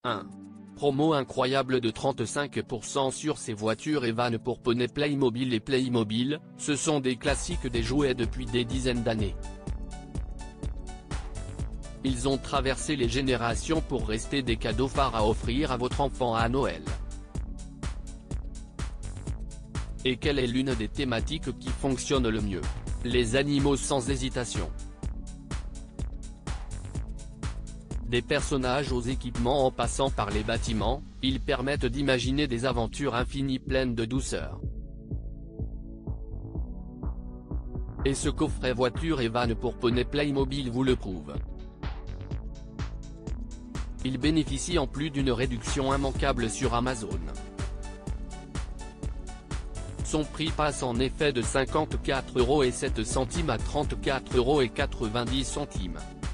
1. Promo incroyable de 35% sur ces voitures et vannes pour poney Playmobil et Playmobil, ce sont des classiques des jouets depuis des dizaines d'années. Ils ont traversé les générations pour rester des cadeaux phares à offrir à votre enfant à Noël. Et quelle est l'une des thématiques qui fonctionne le mieux? Les animaux sans hésitation. Des personnages aux équipements en passant par les bâtiments, ils permettent d'imaginer des aventures infinies pleines de douceur. Et ce coffret voiture et vanne pour poney Playmobil vous le prouve. Il bénéficie en plus d'une réduction immanquable sur Amazon. Son prix passe en effet de 54,07 € à 34,90 €.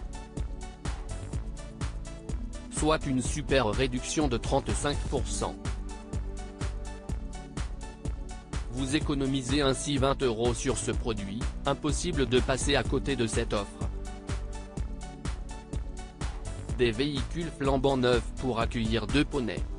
Soit une super réduction de 35%. Vous économisez ainsi 20 € sur ce produit, impossible de passer à côté de cette offre. Des véhicules flambant neufs pour accueillir deux poneys.